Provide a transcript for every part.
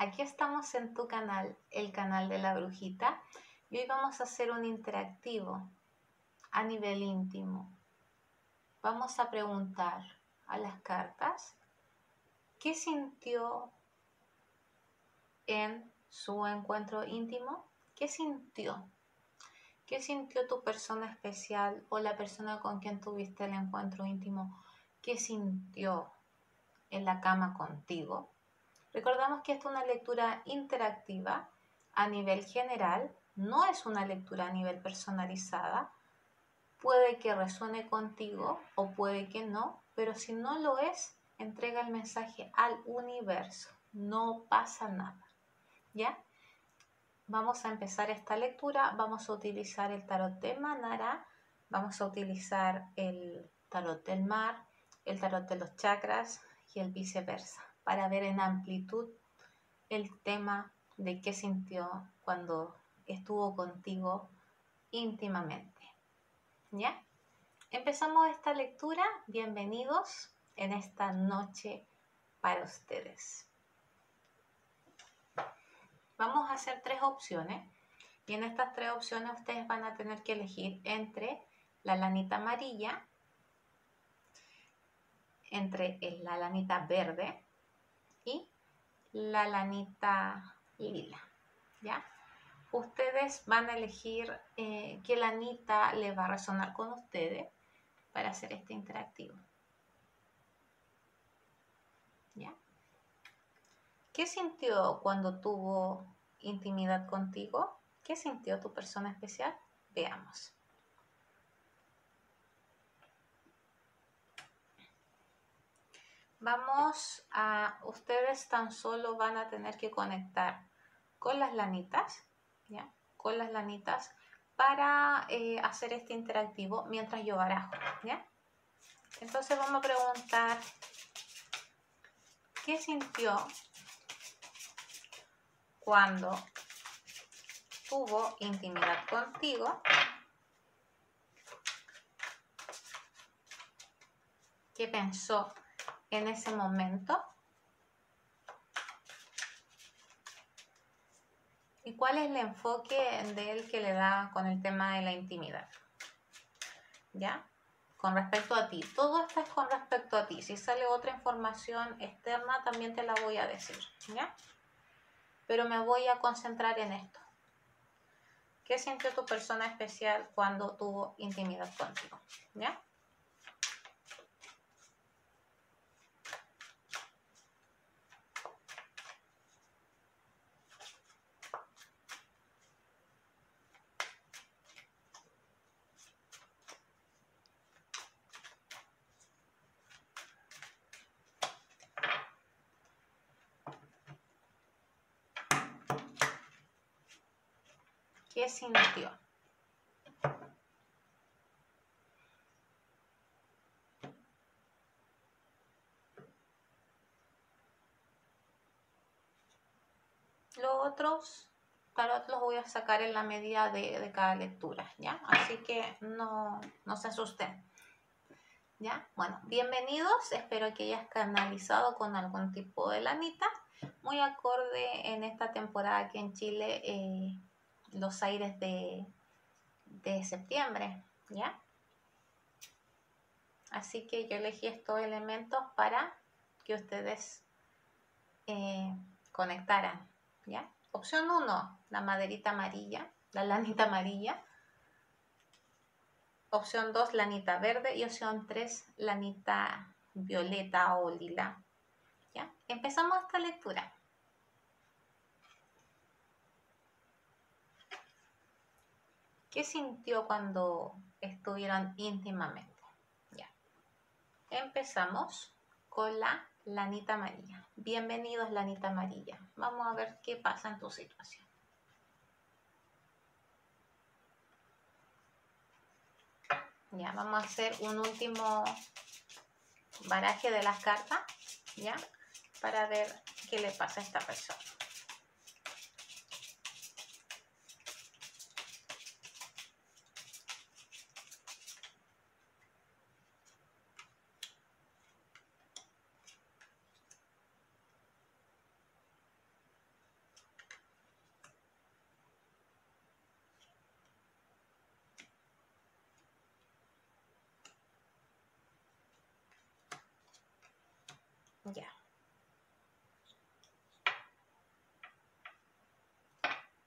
aquí estamos en tu canal, el canal de la brujita, y hoy vamos a hacer un interactivo a nivel íntimo. Vamos a preguntar a las cartas qué sintió en su encuentro íntimo, qué sintió tu persona especial o la persona con quien tuviste el encuentro íntimo, qué sintió en la cama contigo. Recordamos que esta es una lectura interactiva a nivel general, no es una lectura a nivel personalizada. Puede que resuene contigo o puede que no, pero si no lo es, entrega el mensaje al universo. No pasa nada, ¿ya? Vamos a empezar esta lectura. Vamos a utilizar el tarot de Manara, vamos a utilizar el tarot del mar, el tarot de los chakras y el viceversa, para ver en amplitud el tema de qué sintió cuando estuvo contigo íntimamente, ¿ya? Empezamos esta lectura. Bienvenidos en esta noche para ustedes. Vamos a hacer 3 opciones y en estas 3 opciones ustedes van a tener que elegir entre la lanita amarilla, entre la lanita verde y la lanita lila, ¿ya? Ustedes van a elegir qué lanita le va a resonar con ustedes para hacer este interactivo, ¿ya? ¿Qué sintió cuando tuvo intimidad contigo? ¿Qué sintió tu persona especial? Veamos. Ustedes tan solo van a tener que conectar con las lanitas, ¿ya? Con las lanitas para hacer este interactivo mientras yo barajo, ¿ya? Entonces vamos a preguntar, ¿qué sintió cuando tuvo intimidad contigo? ¿Qué pensó en ese momento? ¿Y cuál es el enfoque de él que le da con el tema de la intimidad? ¿Ya? Con respecto a ti. Todo esto es con respecto a ti. Si sale otra información externa, también te la voy a decir, ¿ya? Pero me voy a concentrar en esto. ¿Qué sintió tu persona especial cuando tuvo intimidad contigo? ¿Ya? ¿Qué sintió? Los otros tarot los voy a sacar en la medida de cada lectura, ¿ya? Así que no se asusten, ¿ya? Bueno, bienvenidos. Espero que hayas canalizado con algún tipo de lanita. Muy acorde en esta temporada aquí en Chile, los aires de septiembre, ¿ya? Así que yo elegí estos elementos para que ustedes conectaran, ¿ya? Opción 1, la maderita amarilla, la lanita amarilla. Opción 2, lanita verde. Y opción 3, lanita violeta o lila, ¿ya? Empezamos esta lectura. ¿Qué sintió cuando estuvieron íntimamente? Ya. Empezamos con la lanita amarilla. Bienvenidos, lanita amarilla. Vamos a ver qué pasa en tu situación. Ya, vamos a hacer un último baraje de las cartas, ¿ya? Para ver qué le pasa a esta persona.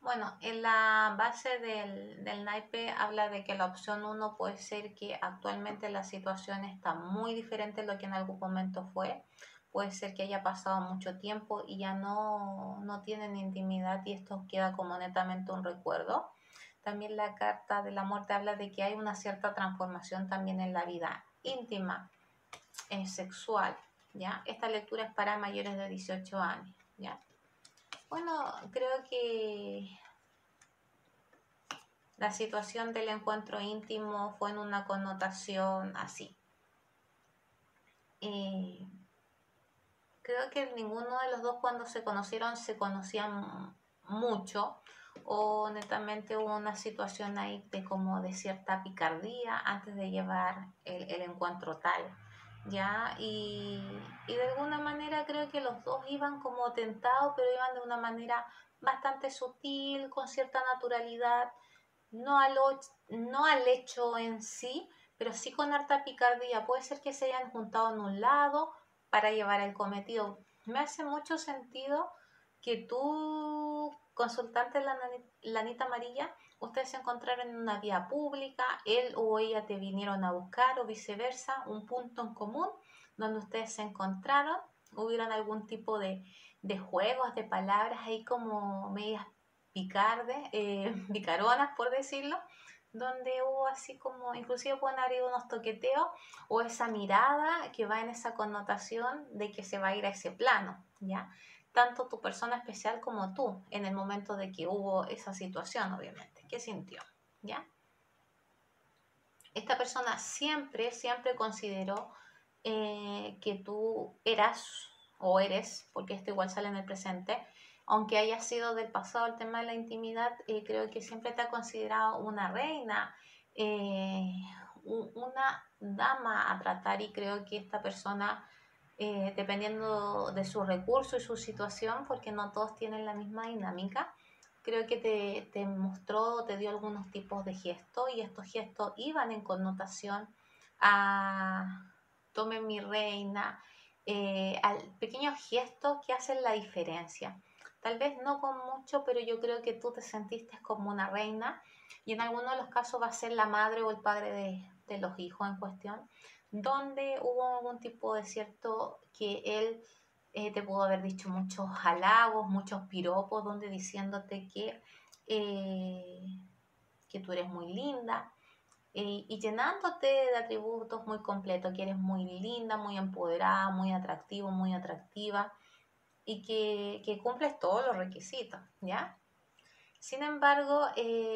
Bueno, en la base del naipe habla de que la opción 1 puede ser que actualmente la situación está muy diferente de lo que en algún momento fue. Puede ser que haya pasado mucho tiempo y ya no tienen intimidad y esto queda como netamente un recuerdo. También la carta de la muerte habla de que hay una cierta transformación también en la vida íntima, sexual, ¿ya? Esta lectura es para mayores de 18 años, ¿ya? Bueno, creo que la situación del encuentro íntimo fue en una connotación así. Creo que ninguno de los dos cuando se conocieron se conocían mucho o netamente hubo una situación ahí de como de cierta picardía antes de llevar el encuentro tal, ¿ya? Y de alguna manera creo que los dos iban como tentados, pero iban de una manera bastante sutil, con cierta naturalidad, no al hecho en sí, pero sí con harta picardía. Puede ser que se hayan juntado en un lado para llevar el cometido. Me hace mucho sentido que tú, consultante Lanita Amarilla, ustedes se encontraron en una vía pública, él o ella te vinieron a buscar o viceversa, un punto en común donde ustedes se encontraron, hubieron algún tipo de juegos, de palabras ahí como medias picardes, picaronas por decirlo, donde hubo así como, inclusive pueden haber unos toqueteos o esa mirada que va en esa connotación de que se va a ir a ese plano, ¿ya? Tanto tu persona especial como tú, en el momento de que hubo esa situación, obviamente. ¿Qué sintió? ¿Ya? Esta persona siempre, siempre consideró que tú eras o eres, porque esto igual sale en el presente, aunque haya sido del pasado el tema de la intimidad, creo que siempre te ha considerado una reina, eh, una dama a tratar y creo que esta persona, dependiendo de su recurso y su situación, porque no todos tienen la misma dinámica, creo que te mostró, te dio algunos tipos de gestos y estos gestos iban en connotación a tome mi reina, al pequeños gestos que hacen la diferencia. Tal vez no con mucho, pero yo creo que tú te sentiste como una reina y en algunos de los casos va a ser la madre o el padre de los hijos en cuestión, donde hubo algún tipo de cierto que él te pudo haber dicho muchos halagos, muchos piropos, donde diciéndote que tú eres muy linda, y llenándote de atributos muy completos, que eres muy linda, muy empoderada, muy atractivo, muy atractiva y que cumples todos los requisitos, ¿ya? Sin embargo,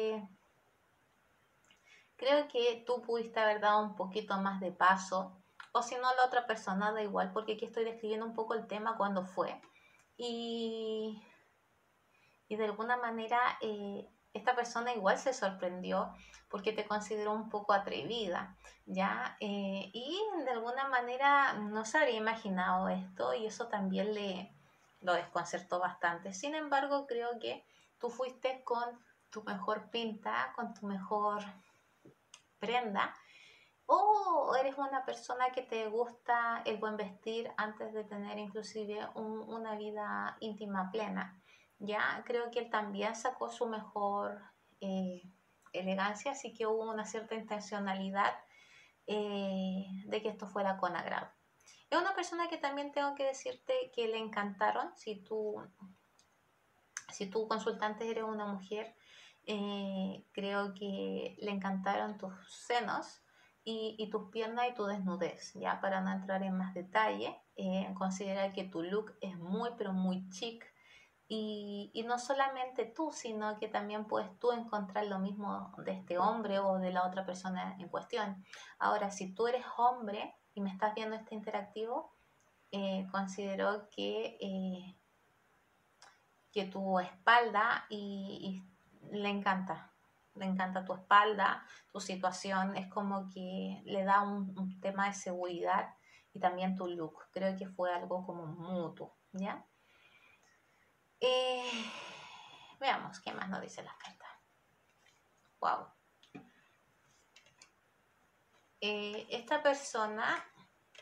creo que tú pudiste haber dado un poquito más de paso, o si no, la otra persona da igual, porque aquí estoy describiendo un poco el tema cuando fue. Y, y de alguna manera esta persona igual se sorprendió porque te consideró un poco atrevida, ¿ya? Y de alguna manera no se habría imaginado esto y eso también lo desconcertó bastante. Sin embargo, creo que tú fuiste con tu mejor pinta, con tu mejor prenda, o eres una persona que te gusta el buen vestir antes de tener inclusive una vida íntima plena. Ya creo que él también sacó su mejor eh, elegancia, así que hubo una cierta intencionalidad de que esto fuera con agrado. Es una persona que también tengo que decirte que le encantaron, si tú consultante eres una mujer, creo que le encantaron tus senos y tus piernas y tu desnudez, ya para no entrar en más detalle, considera que tu look es muy pero muy chic y no solamente tú, sino que también puedes tú encontrar lo mismo de este hombre o de la otra persona en cuestión. Ahora, si tú eres hombre y me estás viendo este interactivo, considero que tu espalda y le encanta tu espalda, tu situación, es como que le da un tema de seguridad y también tu look. Creo que fue algo como mutuo, ¿ya? Eh, Veamos qué más nos dice la carta. Wow. Esta persona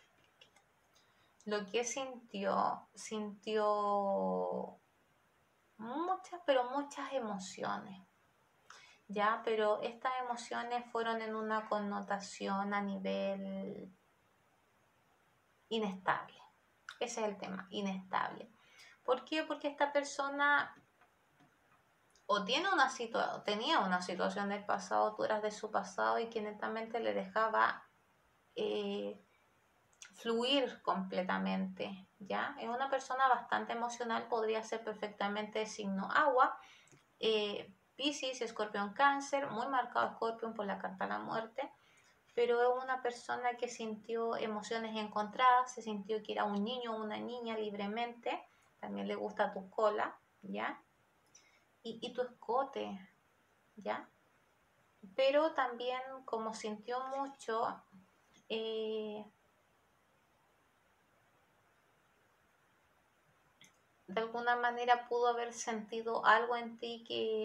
lo que sintió muchas, pero muchas emociones, ¿ya? Pero estas emociones fueron en una connotación a nivel inestable. Ese es el tema, inestable. ¿Por qué? Porque esta persona o tenía una situación del pasado, tú eras de su pasado y que netamente le dejaba fluir completamente, ¿ya? Es una persona bastante emocional, podría ser perfectamente signo agua, Piscis, Escorpión, Cáncer, muy marcado Escorpión por la carta de la muerte, pero es una persona que sintió emociones encontradas, se sintió que era un niño o una niña libremente, también le gusta tu cola, ¿ya? Y tu escote, ¿ya? Pero también como sintió mucho, eh, de alguna manera pudo haber sentido algo en ti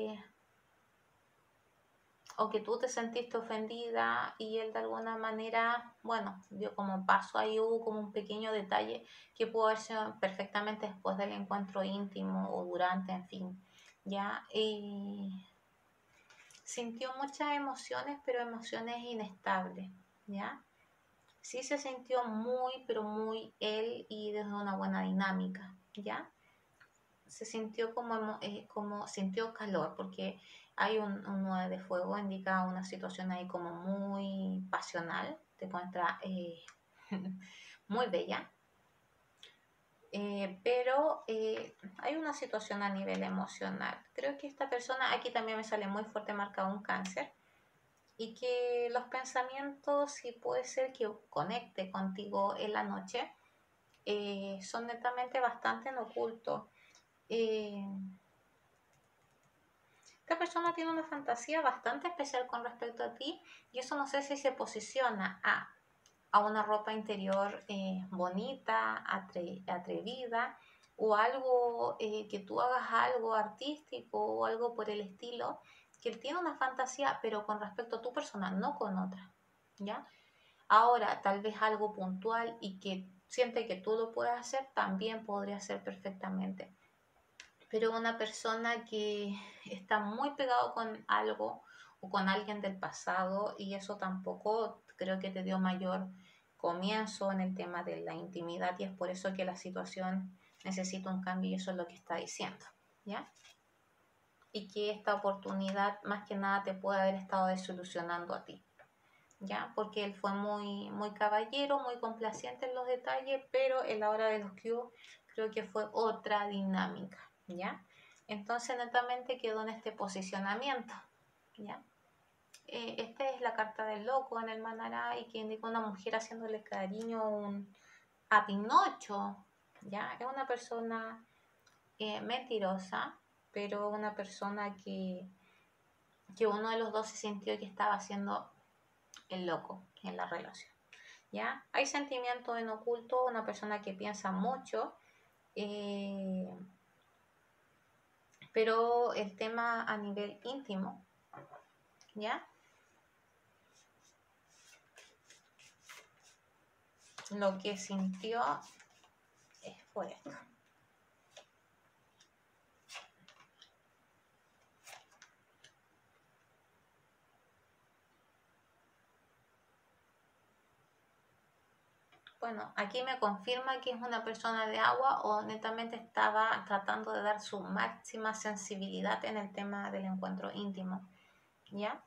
o que tú te sentiste ofendida y él de alguna manera, bueno, dio como paso, ahí hubo como un pequeño detalle que pudo haber sido perfectamente después del encuentro íntimo o durante, en fin, ¿ya? Y sintió muchas emociones, pero emociones inestables, ¿ya? Sí se sintió muy, pero muy él y desde una buena dinámica, ¿ya? Se sintió como sintió calor, porque hay un 9 de fuego, indica una situación ahí como muy pasional, te encuentra muy bella, pero hay una situación a nivel emocional. Creo que esta persona, aquí también me sale muy fuerte marcado un cáncer, y que los pensamientos, si puede ser que conecte contigo en la noche, son netamente bastante en oculto. Eh, Esta persona tiene una fantasía bastante especial con respecto a ti y eso no sé si se posiciona a una ropa interior bonita, atrevida o algo que tú hagas algo artístico o algo por el estilo, que él tiene una fantasía pero con respecto a tu persona, no con otra, ¿ya? Ahora, tal vez algo puntual y que siente que tú lo puedes hacer, también podría ser perfectamente, pero una persona que está muy pegado con algo o con alguien del pasado y eso tampoco creo que te dio mayor comienzo en el tema de la intimidad y es por eso que la situación necesita un cambio y eso es lo que está diciendo, ¿ya? Y que esta oportunidad más que nada te puede haber estado desilusionando a ti, ¿ya? Porque él fue muy, muy caballero, muy complaciente en los detalles, pero en la hora de los cubos creo que fue otra dinámica, ¿ya? Entonces netamente quedó en este posicionamiento, ¿ya? Esta es la carta del loco en el Manará y que indica una mujer haciéndole cariño a Pinocho, ¿ya? Es una persona mentirosa, pero una persona que uno de los dos se sintió que estaba haciendo el loco en la relación, ¿ya? Hay sentimiento en oculto, una persona que piensa mucho, eh, pero el tema a nivel íntimo, ¿ya? Lo que sintió fue esto. Bueno, aquí me confirma que es una persona de agua o netamente estaba tratando de dar su máxima sensibilidad en el tema del encuentro íntimo, ¿ya?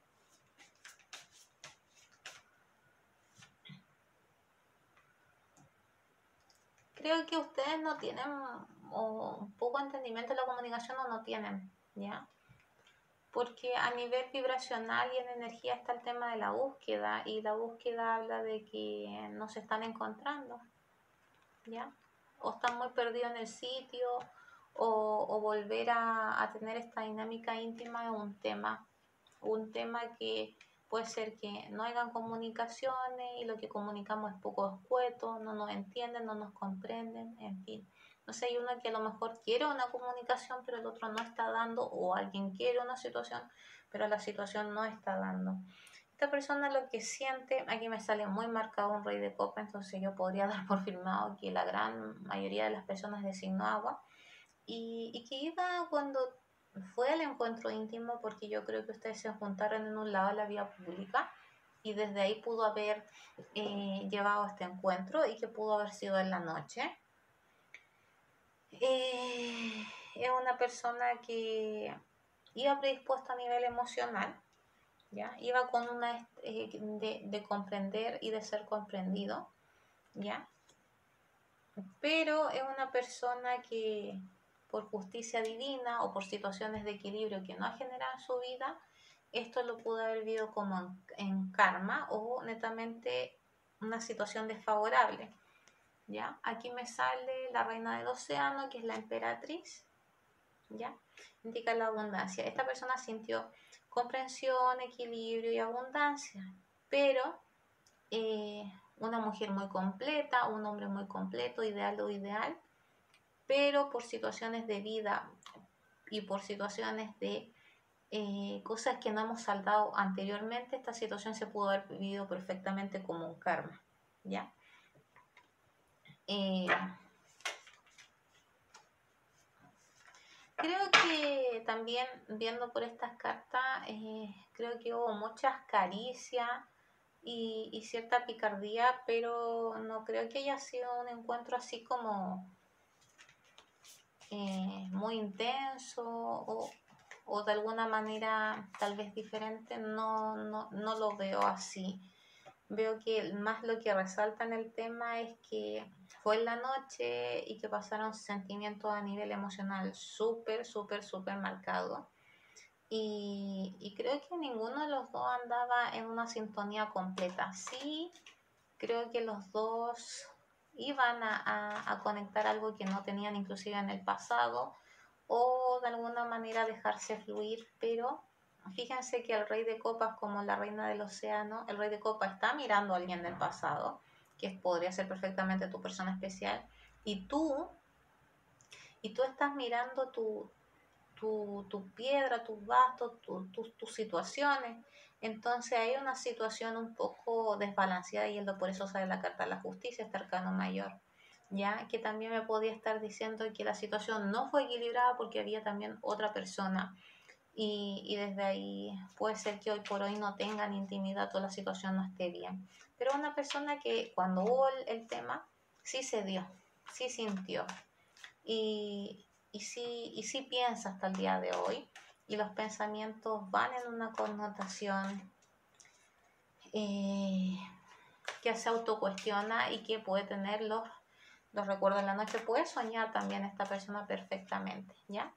Creo que ustedes no tienen o un poco entendimiento de la comunicación o no tienen, ¿ya? Porque a nivel vibracional y en energía está el tema de la búsqueda y la búsqueda habla de que no se están encontrando, ¿ya? O están muy perdidos en el sitio o volver a tener esta dinámica íntima es un tema que puede ser que no hayan comunicaciones y lo que comunicamos es poco escueto, no nos entienden, no nos comprenden, en fin. No sé, hay uno que a lo mejor quiere una comunicación, pero el otro no está dando, o alguien quiere una situación, pero la situación no está dando. Esta persona lo que siente, aquí me sale muy marcado un rey de copa, entonces yo podría dar por firmado que la gran mayoría de las personas de signo agua y que iba cuando fue el encuentro íntimo, porque yo creo que ustedes se juntaron en un lado de la vía pública y desde ahí pudo haber llevado este encuentro y que pudo haber sido en la noche. Es una persona que iba predispuesta a nivel emocional, ¿ya? Iba con una de comprender y de ser comprendido, ¿ya? Pero es una persona que por justicia divina o por situaciones de equilibrio que no ha generado en su vida, esto lo pudo haber vivido como en karma o netamente una situación desfavorable, ¿ya? Aquí me sale la reina del océano, que es la emperatriz, ¿ya? Indica la abundancia. Esta persona sintió comprensión, equilibrio y abundancia, pero una mujer muy completa, un hombre muy completo, ideal o ideal, pero por situaciones de vida y por situaciones de cosas que no hemos saldado anteriormente, esta situación se pudo haber vivido perfectamente como un karma, ¿ya? Creo que también viendo por estas cartas, creo que hubo muchas caricias y cierta picardía, pero no creo que haya sido un encuentro así como muy intenso o de alguna manera tal vez diferente. No lo veo así. Veo que más lo que resalta en el tema es que fue en la noche y que pasaron sentimientos a nivel emocional súper marcado. Y creo que ninguno de los dos andaba en una sintonía completa. Sí, creo que los dos iban a conectar algo que no tenían inclusive en el pasado o de alguna manera dejarse fluir, pero fíjense que el rey de copas como la reina del océano, el rey de copas está mirando a alguien del pasado, que podría ser perfectamente tu persona especial, y tú, estás mirando tu piedra, tus bastos, tus situaciones. Entonces hay una situación un poco desbalanceada y por eso sale la carta de la justicia, este arcano mayor. Ya que también me podía estar diciendo que la situación no fue equilibrada porque había también otra persona y desde ahí puede ser que hoy por hoy no tengan intimidad o la situación no esté bien. Pero una persona que cuando hubo el tema sí se dio, sí sintió y sí piensa hasta el día de hoy y los pensamientos van en una connotación eh, que se autocuestiona y que puede tener los recuerdos en la noche, puede soñar también esta persona perfectamente, ¿ya?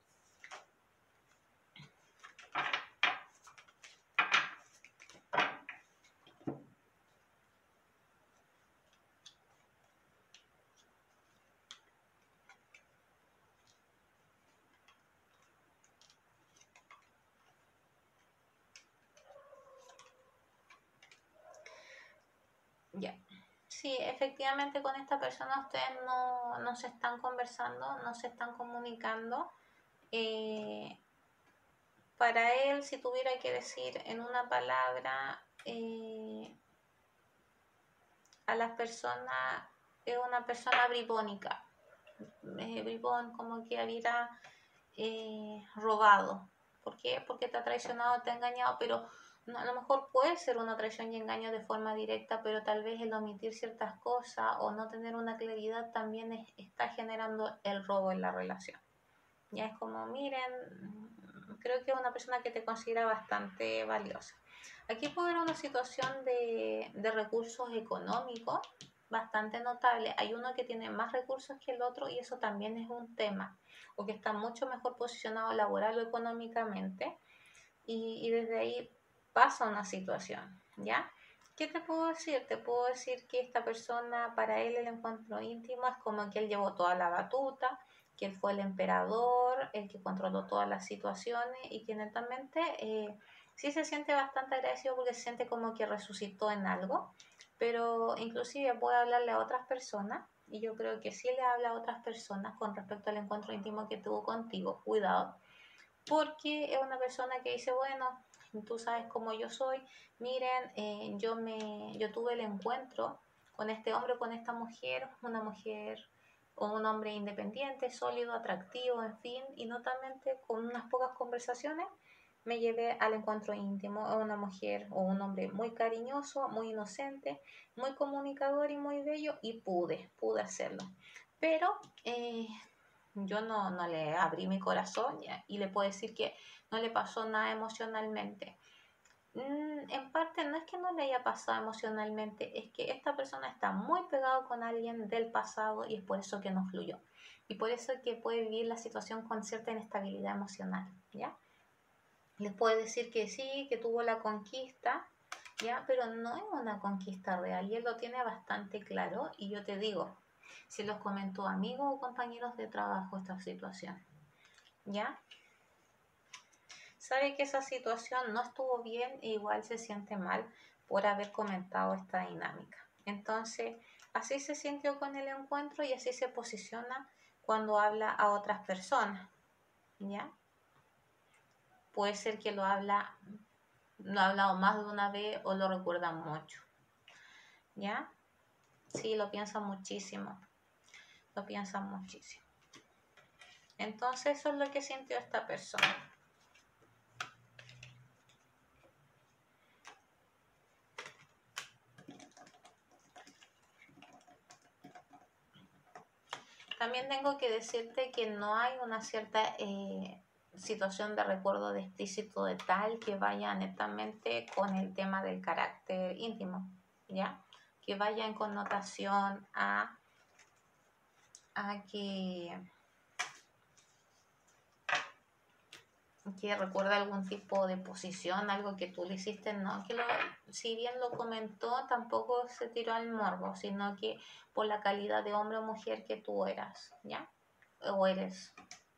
Ya. Sí, efectivamente con esta persona ustedes no se están conversando, no se están comunicando. Para él, si tuviera que decir en una palabra, a las personas, es una persona bribónica, bribón, como que hubiera robado. ¿Por qué? Porque te ha traicionado, te ha engañado, pero no, a lo mejor puede ser una traición y engaño de forma directa, pero tal vez el omitir ciertas cosas o no tener una claridad también está generando el robo en la relación. Ya es como, miren, creo que es una persona que te considera bastante valiosa. Aquí puede haber una situación de recursos económicos bastante notable. Hay uno que tiene más recursos que el otro y eso también es un tema, o que está mucho mejor posicionado laboral o económicamente y desde ahí pasa una situación, ¿ya? ¿Qué te puedo decir? Te puedo decir que esta persona, para él el encuentro íntimo es como que él llevó toda la batuta, que él fue el emperador, el que controló todas las situaciones y que netamente sí se siente bastante agradecido porque se siente como que resucitó en algo, pero inclusive puede hablarle a otras personas y yo creo que sí le habla a otras personas con respecto al encuentro íntimo que tuvo contigo, cuidado, porque es una persona que dice, bueno, tú sabes cómo yo soy, miren, yo tuve el encuentro con este hombre, con esta mujer, una mujer o un hombre independiente, sólido, atractivo, en fin, y notamente con unas pocas conversaciones me llevé al encuentro íntimo a una mujer o un hombre muy cariñoso, muy inocente, muy comunicador y muy bello, y pude hacerlo. Pero yo no le abrí mi corazón y le puedo decir que no le pasó nada emocionalmente. En parte no es que no le haya pasado emocionalmente, es que esta persona está muy pegado con alguien del pasado y es por eso que no fluyó. Y por eso que puede vivir la situación con cierta inestabilidad emocional, ¿ya? Les puedo decir que sí, que tuvo la conquista, ¿ya? Pero no es una conquista real y él lo tiene bastante claro. Y yo te digo, si los comentó amigos o compañeros de trabajo esta situación, ¿ya? Sabe que esa situación no estuvo bien e igual se siente mal por haber comentado esta dinámica. Entonces, así se sintió con el encuentro y así se posiciona cuando habla a otras personas, ¿ya? Puede ser que lo ha hablado más de una vez o lo recuerda mucho, ¿ya? Sí, lo piensa muchísimo, lo piensa muchísimo. Entonces, eso es lo que sintió esta persona. También tengo que decirte que no hay una cierta situación de recuerdo de explícito de tal que vaya netamente con el tema del carácter íntimo, ¿ya? Que vaya en connotación a que recuerda algún tipo de posición, algo que tú le hiciste, no, si bien lo comentó, tampoco se tiró al morbo, sino que por la calidad de hombre o mujer que tú eras, ¿ya? O eres.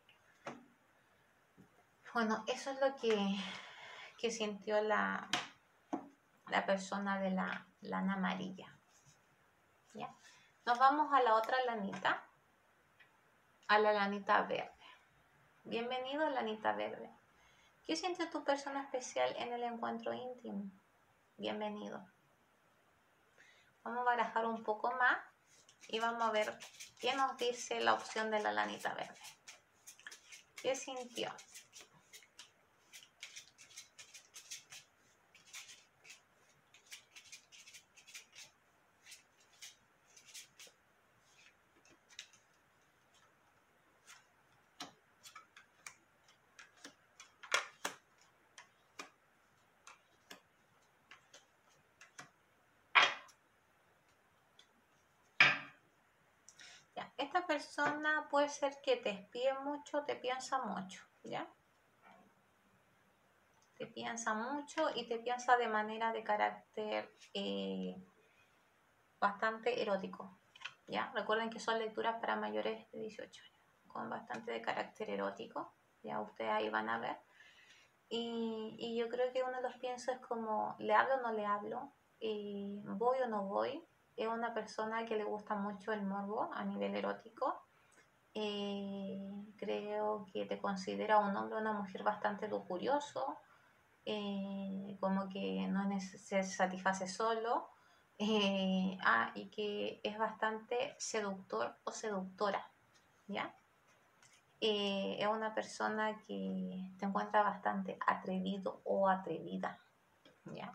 Bueno, eso es lo que sintió la persona de la lana amarilla, ¿ya? Nos vamos a la otra lanita, a la lanita verde. Bienvenido, lanita verde. ¿Qué siente tu persona especial en el encuentro íntimo? Bienvenido. Vamos a barajar un poco más y vamos a ver qué nos dice la opción de la lanita verde. ¿Qué sintió? Ya, esta persona puede ser que te espíe mucho, te piensa mucho, ¿ya? Te piensa mucho y te piensa de manera de carácter bastante erótico, ¿ya? Recuerden que son lecturas para mayores de 18 años, con bastante de carácter erótico, ya ustedes ahí van a ver. Y yo creo que uno de los piensos es como, ¿le hablo o no le hablo? ¿Voy o no voy? Es una persona que le gusta mucho el morbo a nivel erótico. Creo que te considera un hombre o una mujer bastante lujurioso, como que no se satisface solo, y que es bastante seductor o seductora, ¿ya? Es una persona que te encuentra bastante atrevido o atrevida, ¿ya?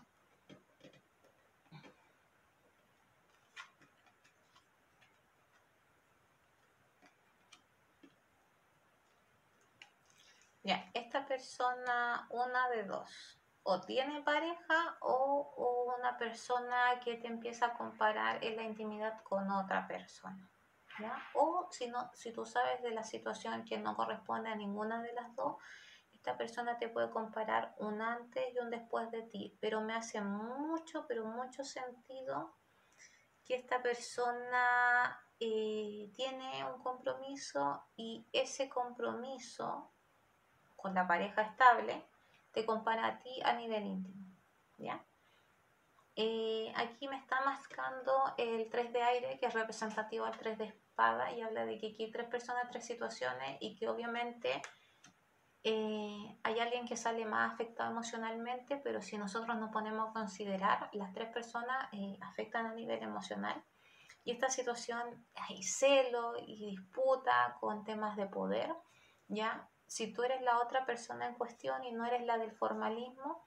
Ya, esta persona, una de dos, o tiene pareja o una persona que te empieza a comparar en la intimidad con otra persona, ¿ya? O si no, si tú sabes de la situación que no corresponde a ninguna de las dos, esta persona te puede comparar un antes y un después de ti, pero me hace mucho, pero mucho sentido que esta persona tiene un compromiso y ese compromiso con la pareja estable te compara a ti a nivel íntimo, ¿ya? Aquí me está mascando el 3 de aire, que es representativo al 3 de espada, y habla de que aquí hay 3 personas, 3 situaciones, y que obviamente hay alguien que sale más afectado emocionalmente, pero si nosotros nos ponemos a considerar, las 3 personas afectan a nivel emocional, Y esta situación hay celo y disputa con temas de poder, ¿ya? Si tú eres la otra persona en cuestión y no eres la del formalismo,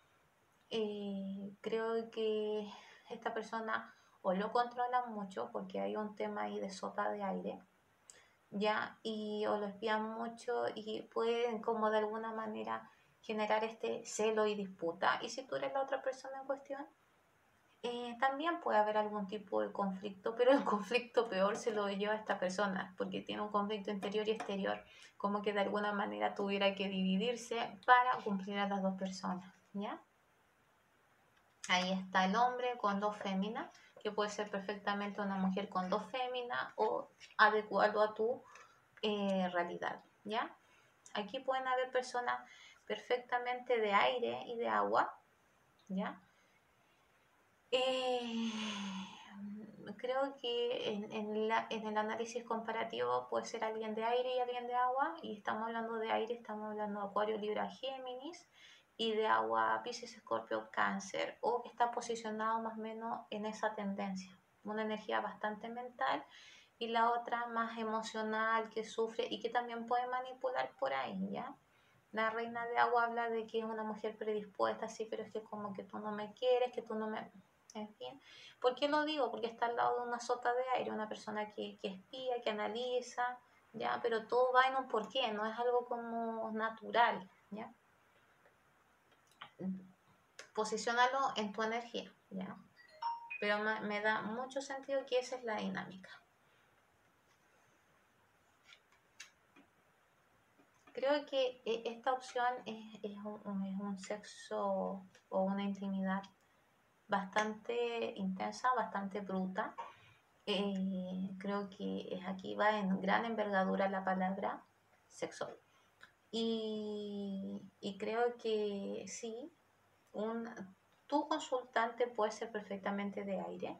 creo que esta persona o lo controla mucho porque hay un tema ahí de sota de aire, ¿ya? Y o lo espían mucho y pueden como de alguna manera generar este celo y disputa. Y si tú eres la otra persona en cuestión, también puede haber algún tipo de conflicto, pero el conflicto peor se lo lleva a esta persona, porque tiene un conflicto interior y exterior, como que de alguna manera tuviera que dividirse para cumplir a las dos personas, ¿ya? Ahí está el hombre con dos féminas, que puede ser perfectamente una mujer con dos féminas o adecuado a tu realidad, ¿ya? Aquí pueden haber personas perfectamente de aire y de agua, ¿ya? Eh, Creo que en el análisis comparativo puede ser alguien de aire y alguien de agua, y estamos hablando de aire, estamos hablando de Acuario, Libra, Géminis, y de agua, Piscis, Escorpio, Cáncer, o que está posicionado más o menos en esa tendencia, una energía bastante mental, y la otra más emocional, que sufre y que también puede manipular por ahí, ¿ya? La reina de agua habla de que es una mujer predispuesta, sí, pero es que como que tú no me quieres, que tú no me... En fin, ¿por qué lo digo? Porque está al lado de una sota de aire, una persona que espía, que analiza, ¿ya? Pero todo va en un porqué, no es algo como natural, ¿ya? Posiciónalo en tu energía, ¿ya? Pero me da mucho sentido que esa es la dinámica. Creo que esta opción es un sexo o una intimidad bastante intensa, bastante bruta. Creo que aquí va en gran envergadura la palabra sexo. Y creo que sí, un, tu consultante puede ser perfectamente de aire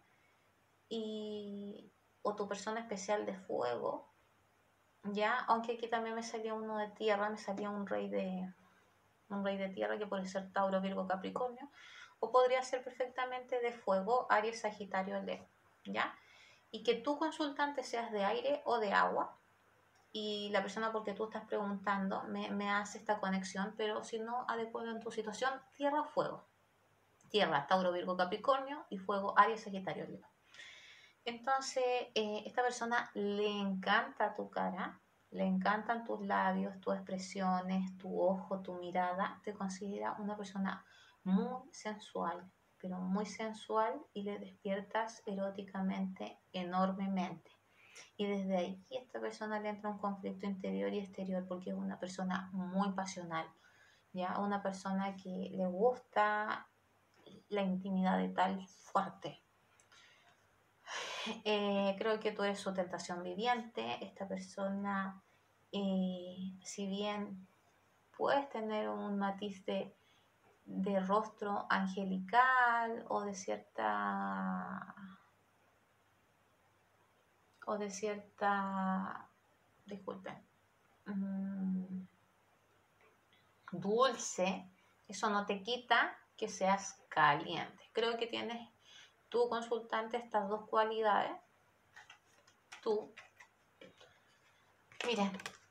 o tu persona especial de fuego, ya, aunque aquí también me salía uno de tierra, me salía un rey de tierra que puede ser Tauro, Virgo, Capricornio, o podría ser perfectamente de fuego, Aries, Sagitario, Leo, ¿ya? Y que tu consultante seas de aire o de agua, y la persona porque tú estás preguntando me hace esta conexión, pero si no adecuado en tu situación, tierra o fuego. Tierra, Tauro, Virgo, Capricornio, y fuego, Aries, Sagitario, Leo. Entonces, esta persona le encanta tu cara, le encantan tus labios, tus expresiones, tu ojo, tu mirada. Te considera una persona muy sensual, pero muy sensual, y le despiertas eróticamente enormemente. Y desde ahí esta persona le entra un conflicto interior y exterior porque es una persona muy pasional, ¿ya? Una persona que le gusta la intimidad de tal fuerte. Creo que tú eres su tentación viviente. Esta persona, si bien puedes tener un matiz de rostro angelical o de cierta, disculpen, dulce, eso no te quita que seas caliente. Creo que tienes tu consultante estas dos cualidades. Tú, miren,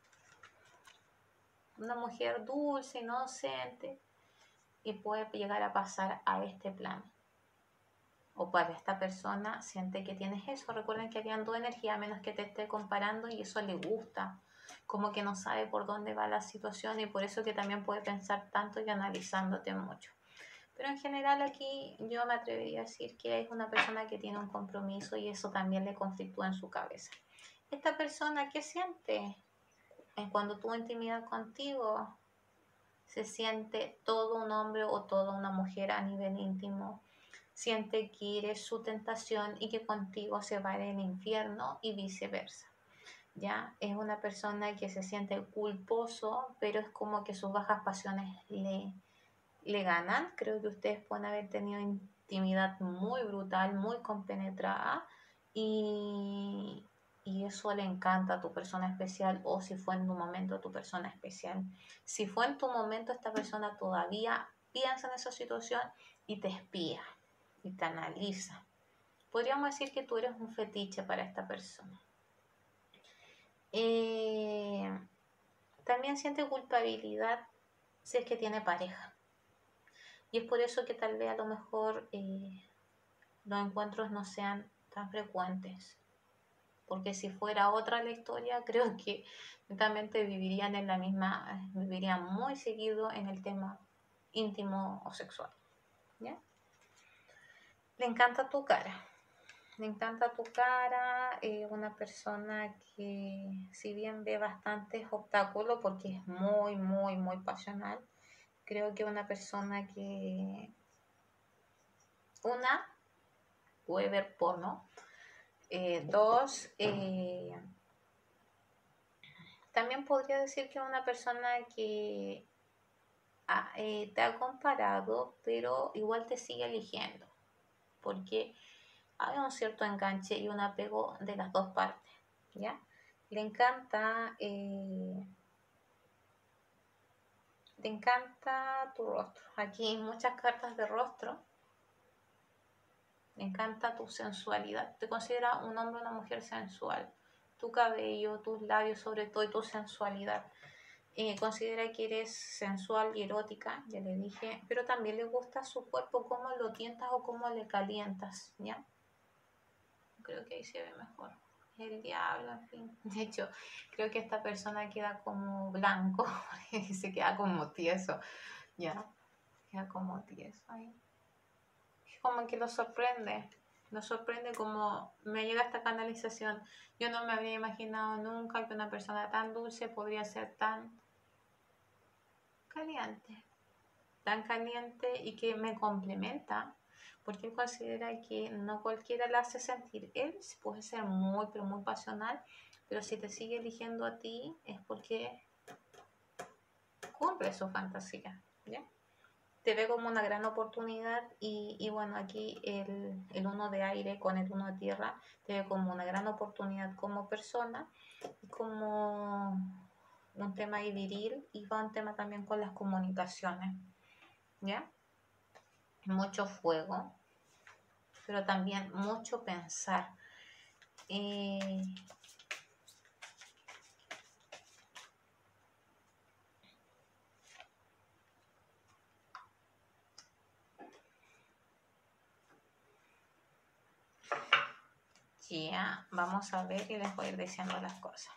una mujer dulce, inocente, y puede llegar a pasar a este plano. O para esta persona siente que tienes eso. Recuerden que habían dos energías, a menos que te esté comparando, y eso le gusta. Como que no sabe por dónde va la situación, y por eso que también puede pensar tanto y analizándote mucho. Pero en general aquí yo me atrevería a decir que es una persona que tiene un compromiso, y eso también le conflictúa en su cabeza. Esta persona, ¿qué siente? Cuando tuvo intimidad contigo, se siente todo un hombre o toda una mujer a nivel íntimo. Siente que eres su tentación y que contigo se va en el infierno y viceversa. ¿Ya? Es una persona que se siente culposo, pero es como que sus bajas pasiones le ganan. Creo que ustedes pueden haber tenido intimidad muy brutal, muy compenetrada, y, y eso le encanta a tu persona especial, o si fue en tu momento tu persona especial. Si fue en tu momento, esta persona todavía piensa en esa situación y te espía y te analiza. Podríamos decir que tú eres un fetiche para esta persona. También siente culpabilidad si es que tiene pareja. Y es por eso que tal vez a lo mejor los encuentros no sean tan frecuentes. Porque si fuera otra la historia, creo que netamente vivirían en la misma, vivirían muy seguido en el tema íntimo o sexual. ¿Ya? Le encanta tu cara. Le encanta tu cara, una persona que si bien ve bastantes obstáculos porque es muy, muy, muy pasional, creo que una persona que una puede ver porno, dos, también podría decir que una persona que te ha comparado, pero igual te sigue eligiendo, porque hay un cierto enganche y un apego de las dos partes, ¿ya? Le encanta, le encanta tu rostro. Aquí hay muchas cartas de rostro. Le encanta tu sensualidad. Te considera un hombre o una mujer sensual. Tu cabello, tus labios sobre todo y tu sensualidad. Considera que eres sensual y erótica, ya le dije, pero también le gusta su cuerpo, cómo lo tientas o cómo le calientas, ¿ya? Creo que ahí se ve mejor. El diablo, en fin. De hecho, creo que esta persona queda como blanco, porque se queda como tieso, ¿ya? Queda como tieso ahí. Es como que lo sorprende como me llega esta canalización. Yo no me habría imaginado nunca que una persona tan dulce podría ser tan caliente y que me complementa, porque él considera que no cualquiera la hace sentir. Él puede ser muy, pero muy pasional, pero si te sigue eligiendo a ti es porque cumple su fantasía, ¿ya? Te ve como una gran oportunidad y bueno, aquí el uno de aire con el uno de tierra te ve como una gran oportunidad como persona y como un tema ahí viril y va un tema también con las comunicaciones, ¿ya? Mucho fuego, pero también mucho pensar. Ya, vamos a ver y les voy a ir diciendo las cosas.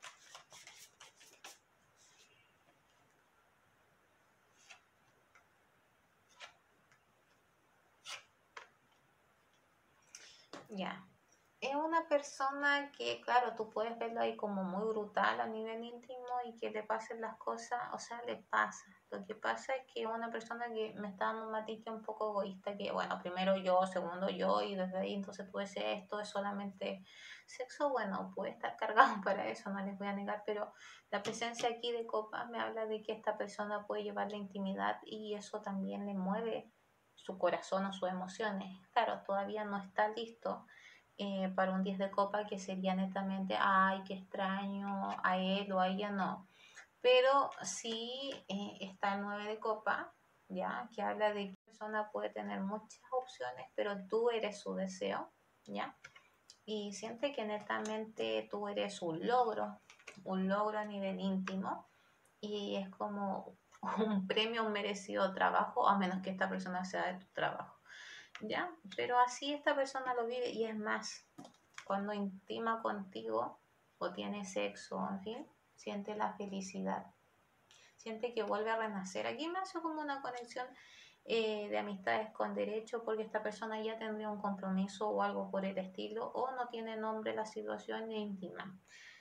Ya. Es una persona que, claro, tú puedes verlo ahí como muy brutal a nivel íntimo y que le pasen las cosas, o sea, le pasa. Lo que pasa es que es una persona que me está dando un matiz que es un poco egoísta, que bueno, primero yo, segundo yo, y desde ahí entonces tú dices esto es solamente sexo, bueno, puede estar cargado para eso, no les voy a negar, pero la presencia aquí de copas me habla de que esta persona puede llevar la intimidad y eso también le mueve su corazón o sus emociones. Claro, todavía no está listo para un 10 de copa que sería netamente, ay, qué extraño, a él o a ella no. Pero sí está el 9 de copa, ¿ya? Que habla de que la persona puede tener muchas opciones, pero tú eres su deseo, ¿ya? Y siente que netamente tú eres un logro a nivel íntimo y es como un premio, un merecido trabajo, a menos que esta persona sea de tu trabajo. ¿Ya? Pero así esta persona lo vive y es más, cuando intima contigo o tiene sexo, en fin, siente la felicidad, siente que vuelve a renacer. Aquí me hace como una conexión de amistades con derecho porque esta persona ya tendría un compromiso o algo por el estilo o no tiene nombre la situación íntima.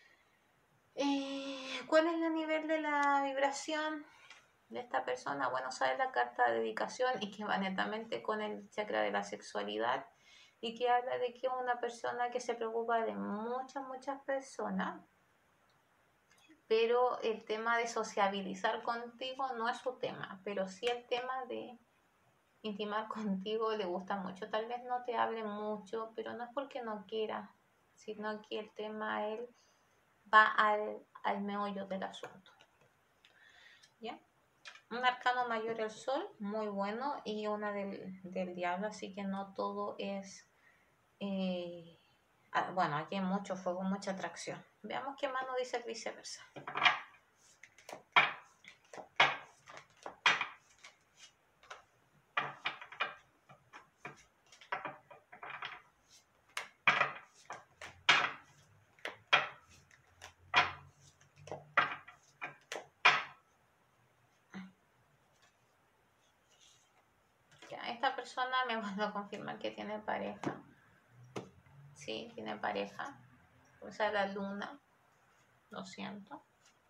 ¿Cuál es el nivel de la vibración de esta persona? Bueno, sale la carta de dedicación y que va netamente con el chakra de la sexualidad y que habla de que es una persona que se preocupa de muchas personas, pero el tema de sociabilizar contigo no es su tema, pero sí el tema de intimar contigo le gusta mucho. Tal vez no te hable mucho, pero no es porque no quiera, sino que el tema a él va al meollo del asunto. ¿Ya? Un arcano mayor el sol, muy bueno, y una del diablo, así que no todo es Bueno, aquí hay mucho fuego, mucha atracción. Veamos qué más nos dice el viceversa. Ya, esta persona me mandó a confirmar que tiene pareja. Sí, tiene pareja. O sea, la luna. Lo siento.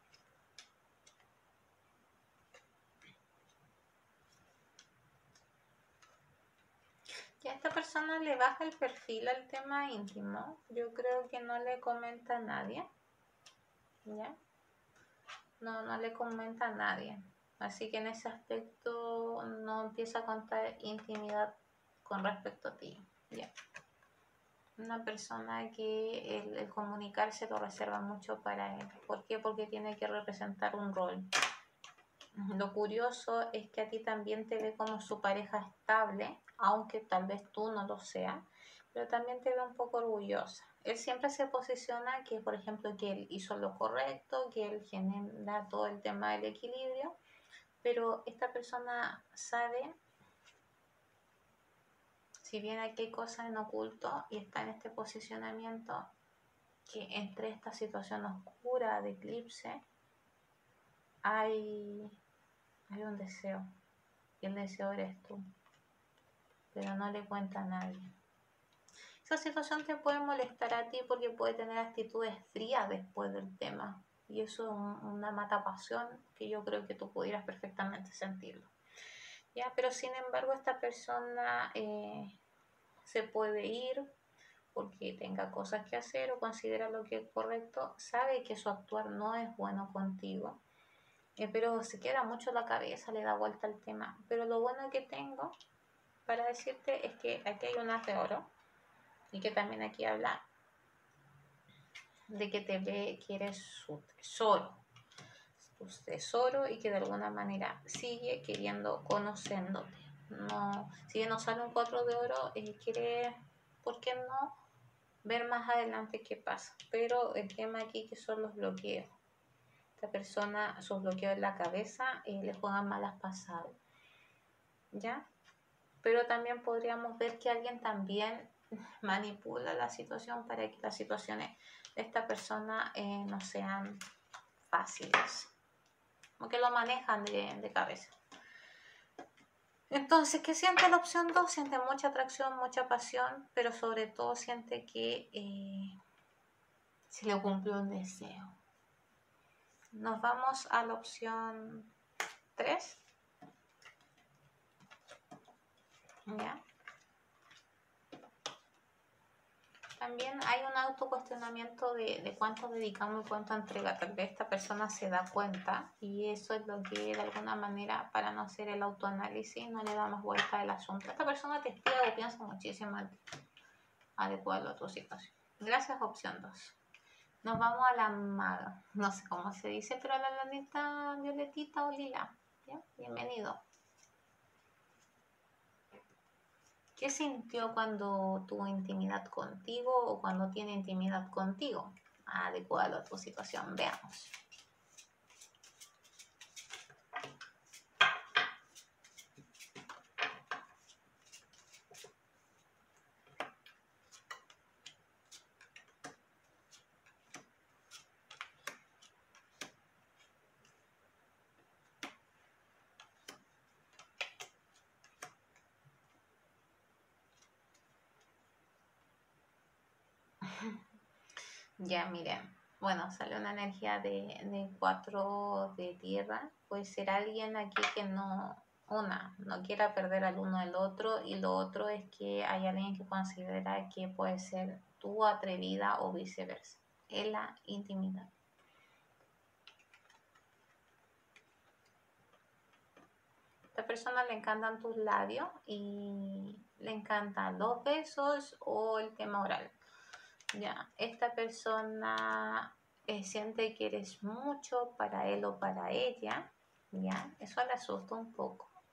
Y a esta persona le baja el perfil al tema íntimo. Yo creo que no le comenta a nadie. ¿Ya? No le comenta a nadie. Así que en ese aspecto no empieza a contar intimidad con respecto a ti. ¿Ya? Una persona que el comunicarse lo reserva mucho para él. ¿Por qué? Porque tiene que representar un rol. Lo curioso es que a ti también te ve como su pareja estable, aunque tal vez tú no lo seas, pero también te ve un poco orgullosa. Él siempre se posiciona que, por ejemplo, que él hizo lo correcto, que él genera todo el tema del equilibrio, pero esta persona sabe, si bien aquí hay cosas en oculto y está en este posicionamiento, que entre esta situación oscura de eclipse hay un deseo. Y el deseo eres tú, pero no le cuenta a nadie. Esa situación te puede molestar a ti porque puede tener actitudes frías después del tema. Y eso es una mata pasión que yo creo que tú pudieras perfectamente sentirlo. ¿Ya? Pero sin embargo esta persona se puede ir porque tenga cosas que hacer o considera lo que es correcto. Sabe que su actuar no es bueno contigo. Pero se queda mucho en la cabeza, le da vuelta al tema. Pero lo bueno que tengo para decirte es que aquí hay un as de oro y que también aquí habla de que te ve que eres su tesoro y que de alguna manera sigue queriendo conociéndote. No, si bien no sale un 4 de oro, quiere, ¿por qué no? Ver más adelante qué pasa. Pero el tema aquí que son los bloqueos. Esta persona, sus bloqueos en la cabeza, le juegan malas pasadas. ¿Ya? Pero también podríamos ver que alguien también manipula la situación para que las situaciones de esta persona no sean fáciles, como que lo manejan de cabeza. Entonces, ¿qué siente la opción 2? Siente mucha atracción, mucha pasión, pero sobre todo siente que se le cumplió un deseo. Nos vamos a la opción 3. ¿Ya? También hay un autocuestionamiento de cuánto dedicamos y cuánto entrega. Tal vez esta persona se da cuenta y eso es lo que de alguna manera, para no hacer el autoanálisis, no le da más vuelta al asunto. Esta persona te escribe o piensa muchísimo en ti, adecuado a tu situación. Gracias, opción 2. Nos vamos a la maga. No sé cómo se dice, pero a la lanita violetita o lila. ¿Ya? Bienvenido. ¿Qué sintió cuando tuvo intimidad contigo o cuando tiene intimidad contigo? Adecuado a tu situación. Veamos. Ya, miren. Bueno, sale una energía de 4 de tierra. Puede ser alguien aquí que no quiera perder al uno del otro, y lo otro es que hay alguien que considera que puede ser tú atrevida o viceversa en la intimidad. A esta persona le encantan tus labios y le encantan los besos o el tema oral. Ya, esta persona siente que eres mucho para él o para ella. Ya, eso le asusta un poco.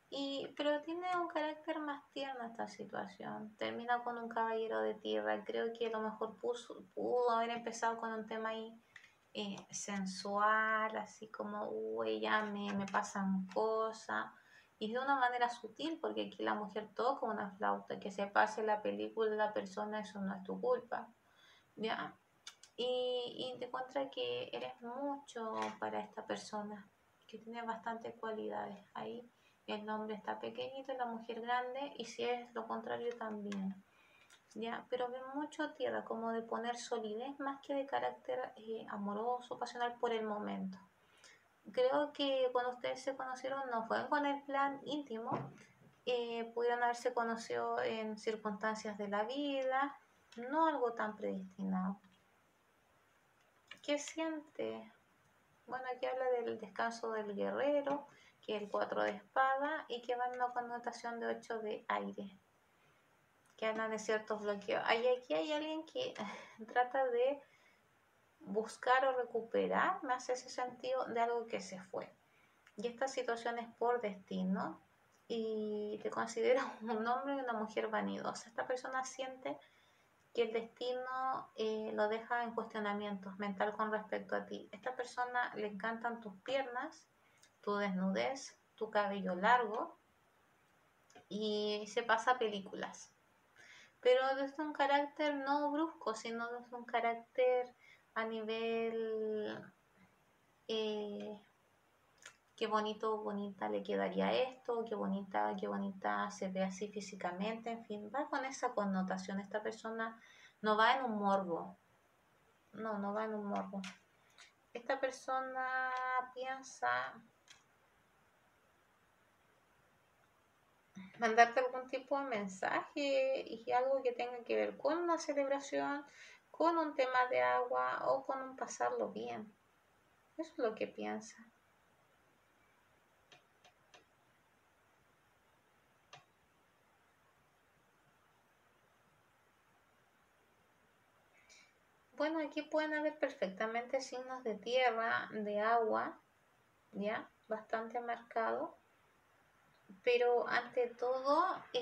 Pero tiene un carácter más tierno esta situación. Termina con un caballero de tierra. Creo que a lo mejor pudo haber empezado con un tema ahí sensual, así como, uy, ya me pasan cosas. Y de una manera sutil, porque aquí la mujer toca una flauta. Que se pase la película de la persona, eso no es tu culpa. ¿Ya? Y te encuentra que eres mucho para esta persona, que tiene bastantes cualidades. Ahí el hombre está pequeñito y la mujer grande, y si es lo contrario también. ¿Ya? Pero ve mucho tierra, como de poner solidez más que de carácter amoroso, pasional por el momento. Creo que cuando ustedes se conocieron no fue con el plan íntimo, pudieron haberse conocido en circunstancias de la vida, no algo tan predestinado. ¿Qué siente? Bueno, aquí habla del descanso del guerrero, que es el 4 de espada, y que va en una connotación de 8 de aire, que habla de ciertos bloqueos. Aquí hay alguien que trata de buscar o recuperar, me hace ese sentido, de algo que se fue. Y esta situación es por destino, y te considera un hombre y una mujer vanidosa. Esta persona siente que el destino lo deja en cuestionamientos mental con respecto a ti. A esta persona le encantan tus piernas, tu desnudez, tu cabello largo, y se pasa películas. Pero desde un carácter no brusco, sino desde un carácter a nivel qué bonito, bonita le quedaría esto, qué bonita se ve así físicamente, en fin, va con esa connotación. Esta persona no va en un morbo, no va en un morbo. Esta persona piensa mandarte algún tipo de mensaje, y algo que tenga que ver con una celebración, con un tema de agua o con un pasarlo bien. Eso es lo que piensa. Bueno, aquí pueden haber perfectamente signos de tierra, de agua, ¿ya? Bastante marcado. Pero ante todo,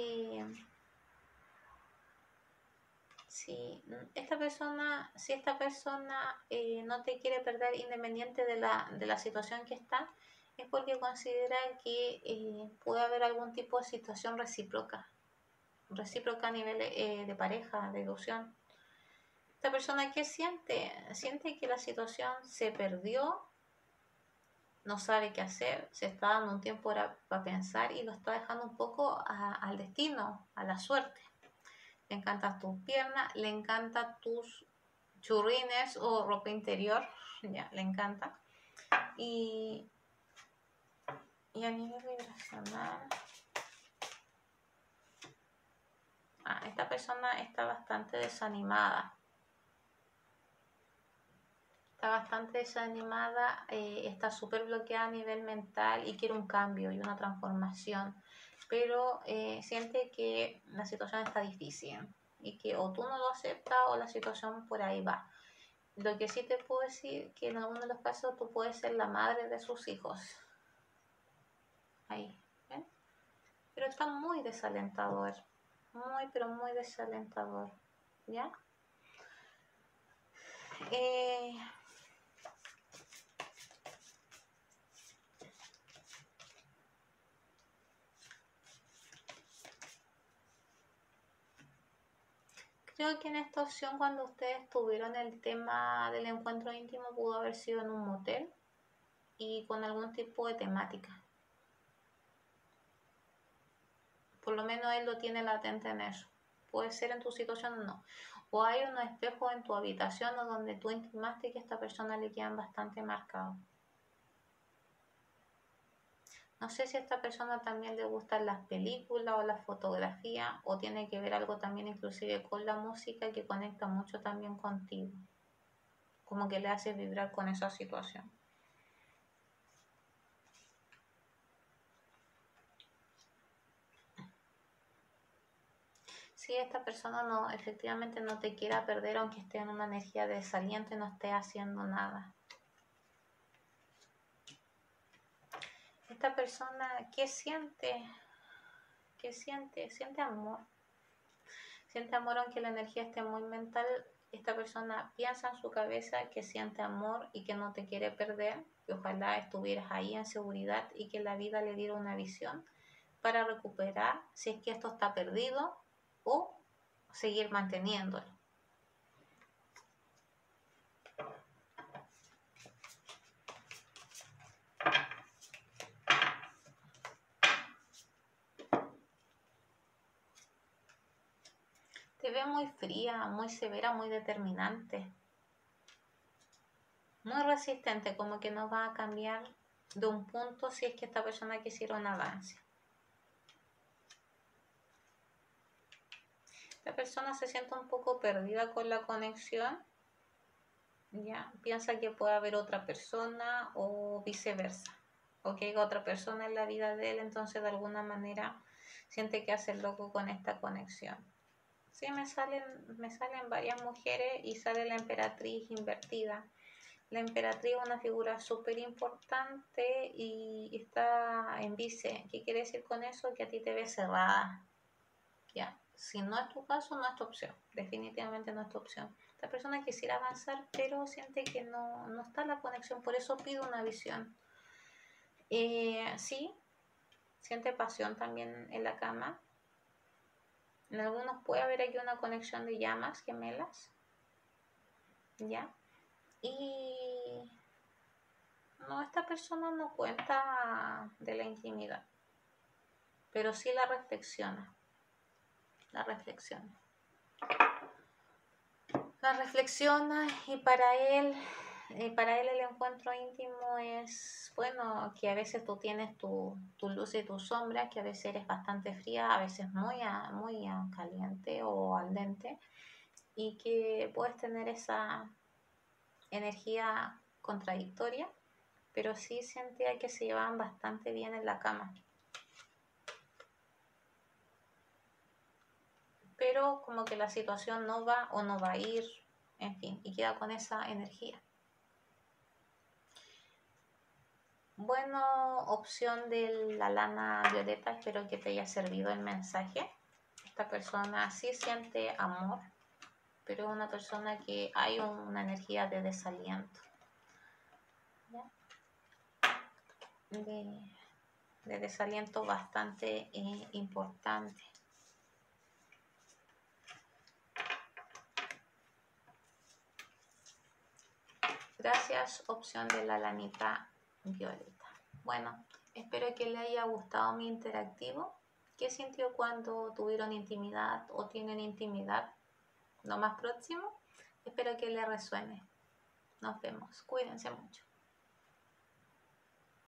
si esta persona no te quiere perder independiente de la situación que está, es porque considera que puede haber algún tipo de situación recíproca a nivel de pareja, de ilusión. Esta persona, ¿qué siente? Siente que la situación se perdió, no sabe qué hacer, se está dando un tiempo para pensar, y lo está dejando un poco al destino, a la suerte. Le encantan tus piernas, le encantan tus churrines o ropa interior, ya, le encanta. Y a nivel vibracional, esta persona está bastante desanimada. Está súper bloqueada a nivel mental y quiere un cambio y una transformación, pero siente que la situación está difícil y que o tú no lo aceptas o la situación por ahí va. Lo que sí te puedo decir que en algunos de los casos tú puedes ser la madre de sus hijos. Ahí, ¿ven? Pero está muy desalentador, muy pero muy desalentador, ¿ya? Creo que en esta opción, cuando ustedes tuvieron el tema del encuentro íntimo, pudo haber sido en un motel y con algún tipo de temática. Por lo menos él lo tiene latente en eso. Puede ser en tu situación o no. O hay unos espejos en tu habitación o donde tú intimaste, que a esta persona le quedan bastante marcados. No sé si a esta persona también le gustan las películas o la fotografía, o tiene que ver algo también inclusive con la música, que conecta mucho también contigo. Como que le hace vibrar con esa situación. Si esta persona efectivamente no te quiera perder, aunque esté en una energía desaliente, no esté haciendo nada. esta persona, ¿qué siente? ¿Qué siente? Siente amor. Siente amor aunque la energía esté muy mental. Esta persona piensa en su cabeza que siente amor y que no te quiere perder, que ojalá estuvieras ahí en seguridad y que la vida le diera una visión para recuperar si es que esto está perdido o seguir manteniéndolo. Te ve muy fría, muy severa, muy determinante, muy resistente, como que no va a cambiar de un punto si es que esta persona quisiera un avance. La persona se siente un poco perdida con la conexión, ya piensa que puede haber otra persona o viceversa, o que haya otra persona en la vida de él, entonces de alguna manera siente que hace el loco con esta conexión. Sí, me salen varias mujeres y sale la emperatriz invertida. La emperatriz es una figura súper importante y está en vice. ¿Qué quiere decir con eso? Que a ti te ves cerrada. Ya, si no es tu caso, no es tu opción. Definitivamente no es tu opción. Esta persona quisiera avanzar, pero siente que no está la conexión, por eso pide una visión. Sí, siente pasión también en la cama. En algunos puede haber aquí una conexión de llamas gemelas, ¿ya? Y no, esta persona no cuenta de la intimidad, pero sí la reflexiona. La reflexiona. La reflexiona y para él el encuentro íntimo es, bueno, que a veces tú tienes tu luz y tu sombra, que a veces eres bastante fría, a veces muy caliente o al dente, y que puedes tener esa energía contradictoria, pero sí sentía que se llevaban bastante bien en la cama. Pero como que la situación no va o no va a ir, en fin, y queda con esa energía. Bueno, opción de la lana violeta, espero que te haya servido el mensaje. Esta persona sí siente amor, pero es una persona que hay una energía de desaliento, ¿ya? De desaliento bastante importante. Gracias, opción de la lanita violeta. Bueno, espero que le haya gustado mi interactivo. ¿Qué sintió cuando tuvieron intimidad o tienen intimidad? Lo más próximo, espero que le resuene. Nos vemos. Cuídense mucho.